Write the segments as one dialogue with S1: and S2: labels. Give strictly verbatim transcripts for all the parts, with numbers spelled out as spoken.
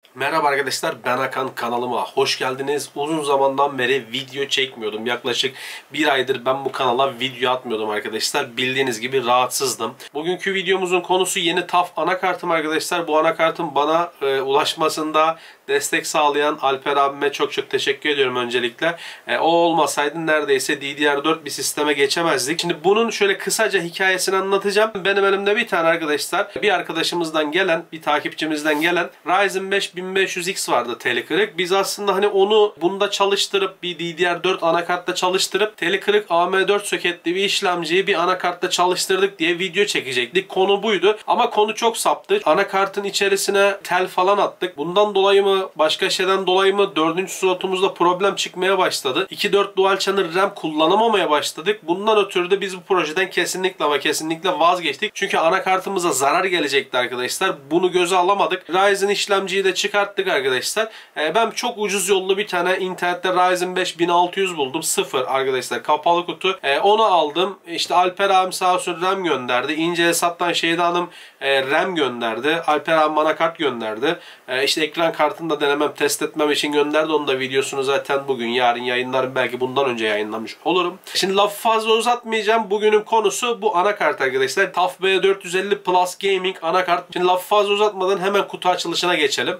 S1: Merhaba arkadaşlar, ben Hakan, kanalıma hoş geldiniz. Uzun zamandan beri video çekmiyordum. Yaklaşık bir aydır ben bu kanala video atmıyordum arkadaşlar. Bildiğiniz gibi rahatsızdım. Bugünkü videomuzun konusu yeni T A F anakartım arkadaşlar. Bu anakartın bana e, ulaşmasında destek sağlayan Alper abime çok çok teşekkür ediyorum öncelikle. E, o olmasaydı neredeyse D D R dört bir sisteme geçemezdik. Şimdi bunun şöyle kısaca hikayesini anlatacağım. Benim elimde bir tane arkadaşlar, bir arkadaşımızdan gelen, bir takipçimizden gelen Ryzen beş bin beş yüz X vardı teli kırık. Biz aslında hani onu bunda çalıştırıp bir D D R dört anakartta çalıştırıp teli kırık A M dört soketli bir işlemciyi bir anakartta çalıştırdık diye video çekecektik. Konu buydu. Ama konu çok saptı. Anakartın içerisine tel falan attık. Bundan dolayı mı, başka şeyden dolayı mı dördüncü slotumuzda problem çıkmaya başladı. iki nokta dört Dual Channel RAM kullanamamaya başladık. Bundan ötürü de biz bu projeden kesinlikle ama kesinlikle vazgeçtik. Çünkü anakartımıza zarar gelecekti arkadaşlar. Bunu göze alamadık. Ryzen işlemciyi de çıkarttık arkadaşlar. Ee, ben çok ucuz yollu bir tane internette Ryzen beş bin altı yüz buldum. Sıfır arkadaşlar. Kapalı kutu. Ee, onu aldım. İşte Alper abim sağ olsun RAM gönderdi. İnce hesaptan Şeyda Hanım e, RAM gönderdi. Alper abim anakart gönderdi. E, işte ekran kartını da denemem, test etmem için gönderdi. Onun da videosunu zaten bugün, yarın yayınlarım. Belki bundan önce yayınlamış olurum. Şimdi lafı fazla uzatmayacağım. Bugünün konusu bu anakart arkadaşlar. T A F B dört yüz elli Plus Gaming anakart. Şimdi lafı fazla uzatmadan hemen kutu açılışına geçelim.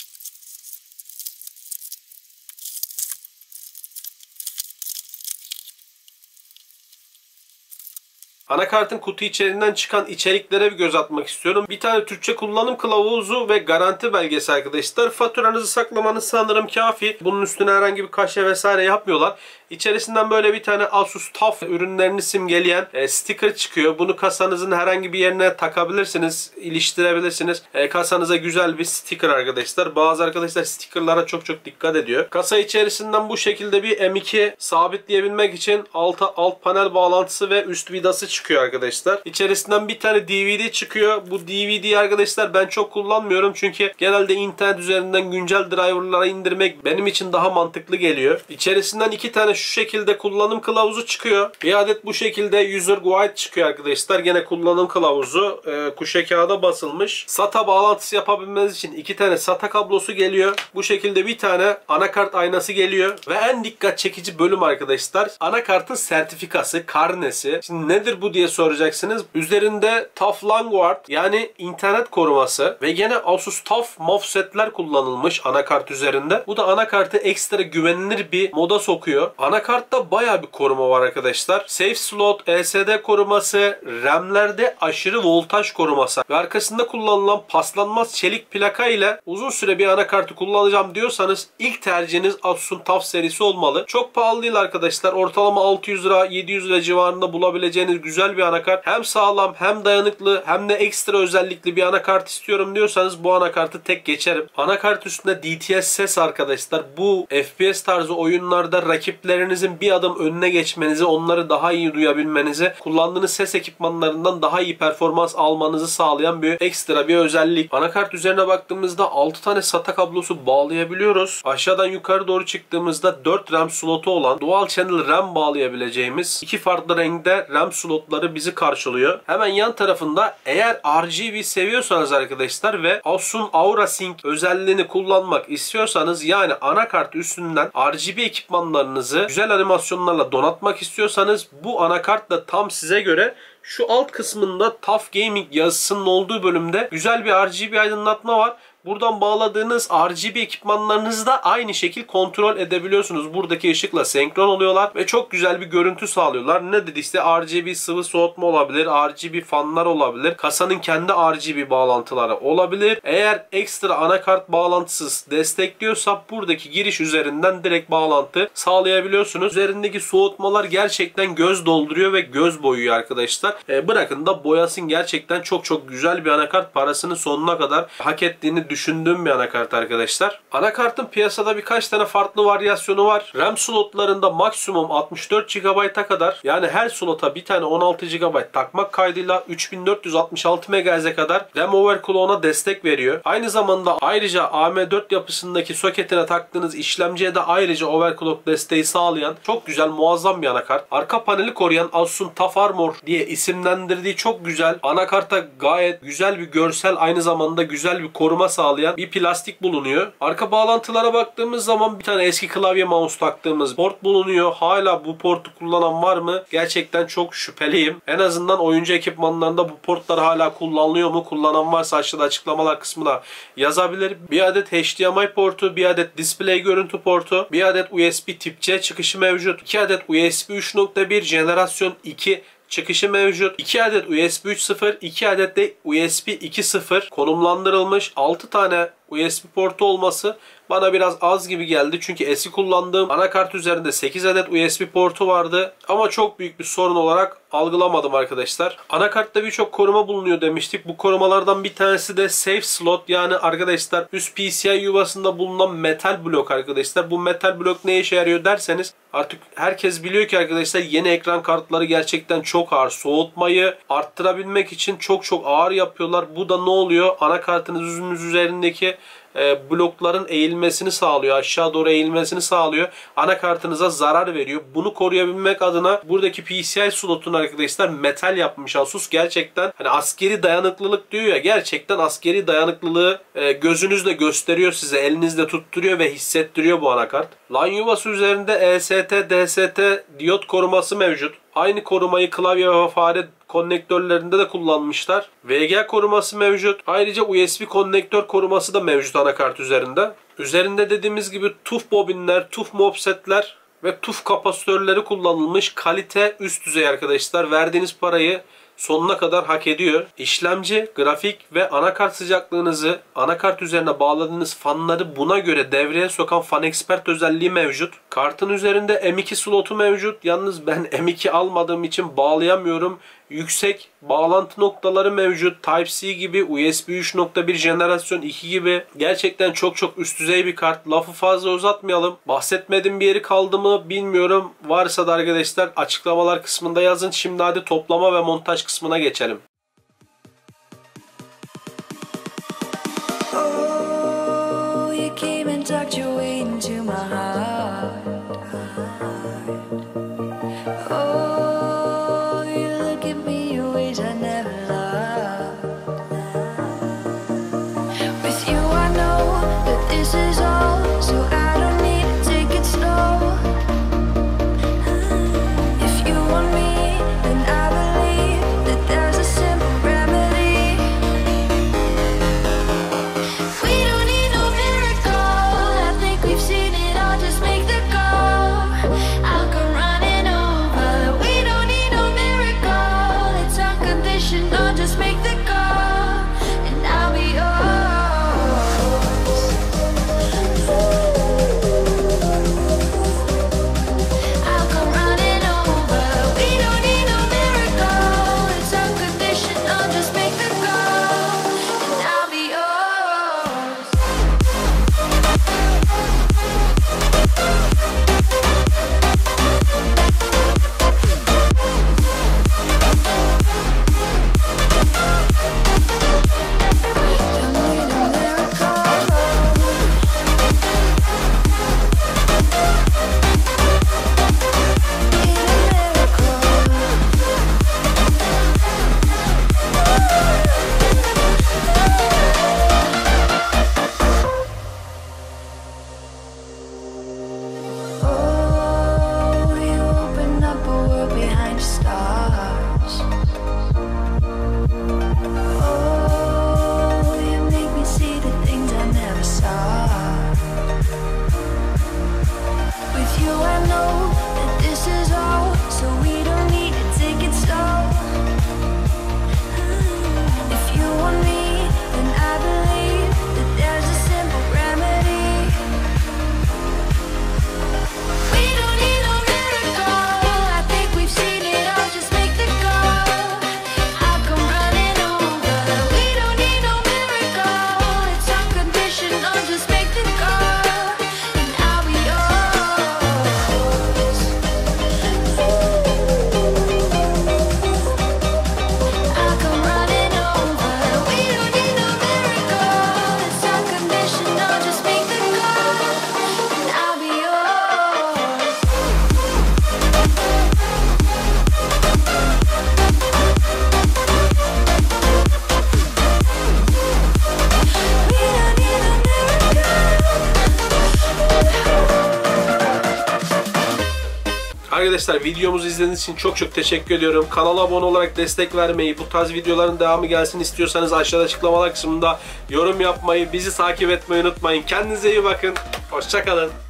S1: Anakartın kutu içerisinden çıkan içeriklere bir göz atmak istiyorum. Bir tane Türkçe kullanım kılavuzu ve garanti belgesi arkadaşlar. Faturanızı saklamanız sanırım kafi. Bunun üstüne herhangi bir kaşe vesaire yapmıyorlar. İçerisinden böyle bir tane Asus T A F ürünlerini simgeleyen e, sticker çıkıyor. Bunu kasanızın herhangi bir yerine takabilirsiniz, iliştirebilirsiniz. E, kasanıza güzel bir sticker arkadaşlar. Bazı arkadaşlar stickerlara çok çok dikkat ediyor. Kasa içerisinden bu şekilde bir M iki sabitleyebilmek için alta alt panel bağlantısı ve üst vidası çıkıyor arkadaşlar. İçerisinden bir tane D V D çıkıyor. Bu D V D'yi arkadaşlar ben çok kullanmıyorum. Çünkü genelde internet üzerinden güncel driver'lara indirmek benim için daha mantıklı geliyor. İçerisinden iki tane şu şekilde kullanım kılavuzu çıkıyor. Bir adet bu şekilde user guide çıkıyor arkadaşlar. Gene kullanım kılavuzu e, kuşe kağıda basılmış. SATA bağlantısı yapabilmeniz için iki tane SATA kablosu geliyor. Bu şekilde bir tane anakart aynası geliyor. Ve en dikkat çekici bölüm arkadaşlar, anakartın sertifikası, karnesi. Şimdi nedir bu diye soracaksınız. Üzerinde T A F Landguard yani internet koruması ve gene Asus T A F MOSFET'ler kullanılmış anakart üzerinde. Bu da anakartı ekstra güvenilir bir moda sokuyor. Anakartta bayağı bir koruma var arkadaşlar. Safe slot, L C D koruması, RAM'lerde aşırı voltaj koruması ve arkasında kullanılan paslanmaz çelik plaka ile uzun süre bir anakartı kullanacağım diyorsanız ilk tercihiniz Asus'un T A F serisi olmalı. Çok pahalı değil arkadaşlar. Ortalama altı yüz lira yedi yüz lira civarında bulabileceğiniz güzel bir anakart. Hem sağlam hem dayanıklı hem de ekstra özellikli bir anakart istiyorum diyorsanız bu anakartı tek geçerim. Anakart üstünde D T S ses arkadaşlar. Bu F P S tarzı oyunlarda rakiplerinizin bir adım önüne geçmenizi, onları daha iyi duyabilmenizi, kullandığınız ses ekipmanlarından daha iyi performans almanızı sağlayan bir ekstra bir özellik. Anakart üzerine baktığımızda altı tane SATA kablosu bağlayabiliyoruz. Aşağıdan yukarı doğru çıktığımızda dört RAM slotu olan Dual Channel RAM bağlayabileceğimiz iki farklı renkte RAM slotları bizi karşılıyor. Hemen yan tarafında eğer R G B seviyorsanız arkadaşlar ve Asus'un Aura Sync özelliğini kullanmak istiyorsanız, yani anakart üstünden R G B ekipmanlarınızı güzel animasyonlarla donatmak istiyorsanız bu anakart da tam size göre. Şu alt kısmında T A F Gaming yazısının olduğu bölümde güzel bir R G B aydınlatma var. Buradan bağladığınız R G B ekipmanlarınızı da aynı şekil kontrol edebiliyorsunuz. Buradaki ışıkla senkron oluyorlar ve çok güzel bir görüntü sağlıyorlar. Ne dedi işte, R G B sıvı soğutma olabilir, R G B fanlar olabilir, kasanın kendi R G B bağlantıları olabilir. Eğer ekstra anakart bağlantısız destekliyorsa buradaki giriş üzerinden direkt bağlantı sağlayabiliyorsunuz. Üzerindeki soğutmalar gerçekten göz dolduruyor ve göz boyuyor arkadaşlar. E, bırakın da boyasın, gerçekten çok çok güzel bir anakart. Parasını sonuna kadar hak ettiğini düşünüyorum. Düşündüğüm bir anakart arkadaşlar. Anakartın piyasada birkaç tane farklı varyasyonu var. RAM slotlarında maksimum altmış dört gigabayta kadar, yani her slota bir tane on altı gigabayt takmak kaydıyla üç bin dört yüz altmış altı megahertz'e kadar RAM overclock'una destek veriyor. Aynı zamanda ayrıca A M dört yapısındaki soketine taktığınız işlemciye de ayrıca overclock desteği sağlayan çok güzel, muazzam bir anakart. Arka paneli koruyan Asus'un T A F Armor diye isimlendirdiği çok güzel anakarta gayet güzel bir görsel, aynı zamanda güzel bir koruma sağlıyor. sağlayan bir plastik bulunuyor. Arka bağlantılara baktığımız zaman bir tane eski klavye mouse taktığımız port bulunuyor. Hala bu portu kullanan var mı? Gerçekten çok şüpheliyim. En azından oyuncu ekipmanlarında bu portlar hala kullanılıyor mu? Kullanan varsa aşağıda açıklamalar kısmına yazabilir. Bir adet H D M I portu, bir adet display görüntü portu, bir adet U S B tip C çıkışı mevcut, iki adet U S B üç nokta bir jenerasyon iki çıkışı mevcut, iki adet U S B üç nokta sıfır, iki adet de U S B iki nokta sıfır konumlandırılmış, altı tane U S B portu olması bana biraz az gibi geldi. Çünkü eski kullandığım anakart üzerinde sekiz adet U S B portu vardı. Ama çok büyük bir sorun olarak algılamadım arkadaşlar. Anakartta birçok koruma bulunuyor demiştik. Bu korumalardan bir tanesi de safe slot. Yani arkadaşlar üst P C I yuvasında bulunan metal blok arkadaşlar. Bu metal blok ne işe yarıyor derseniz artık herkes biliyor ki arkadaşlar yeni ekran kartları gerçekten çok ağır. Soğutmayı arttırabilmek için çok çok ağır yapıyorlar. Bu da ne oluyor? Anakartınızın üzerindeki E, blokların eğilmesini sağlıyor. Aşağı doğru eğilmesini sağlıyor. Anakartınıza zarar veriyor. Bunu koruyabilmek adına buradaki P C I slotunu arkadaşlar metal yapmış Asus. Gerçekten hani askeri dayanıklılık diyor ya, gerçekten askeri dayanıklılığı e, gözünüzle gösteriyor size. Elinizde tutturuyor ve hissettiriyor bu anakart. LAN yuvası üzerinde E S T, D S T diyot koruması mevcut. Aynı korumayı klavye ve fare konnektörlerinde de kullanmışlar. V G A koruması mevcut. Ayrıca U S B konnektör koruması da mevcut anakart üzerinde. Üzerinde dediğimiz gibi T U F bobinler, T U F mopsetler ve T U F kapasitörleri kullanılmış. Kalite üst düzey arkadaşlar. Verdiğiniz parayı sonuna kadar hak ediyor. İşlemci, grafik ve anakart sıcaklığınızı anakart üzerine bağladığınız fanları buna göre devreye sokan Fan Expert özelliği mevcut. Kartın üzerinde M iki slotu mevcut. Yalnız ben M iki almadığım için bağlayamıyorum. Yüksek bağlantı noktaları mevcut. Type-C gibi, U S B üç nokta bir jenerasyon iki gibi. Gerçekten çok çok üst düzey bir kart. Lafı fazla uzatmayalım. Bahsetmediğim bir yeri kaldı mı bilmiyorum. Varsa da arkadaşlar açıklamalar kısmında yazın. Şimdi hadi toplama ve montaj kısmına geçelim.
S2: Oh, you came and tucked your way into my heart. Oh, you look at me in ways I never loved. With you I know that this is all, so I don't need to take it slow. If you want me, then I believe that there's a simple remedy. We don't need no miracle, I think we've seen it all, just make the call. I'll come running over. We don't need no miracle, it's unconditional, just make the call and I'll be yours.
S1: Arkadaşlar videomuzu izlediğiniz için çok çok teşekkür ediyorum. Kanala abone olarak destek vermeyi, bu tarz videoların devamı gelsin istiyorsanız aşağıda açıklamalar kısmında yorum yapmayı, bizi takip etmeyi unutmayın. Kendinize iyi bakın. Hoşça kalın.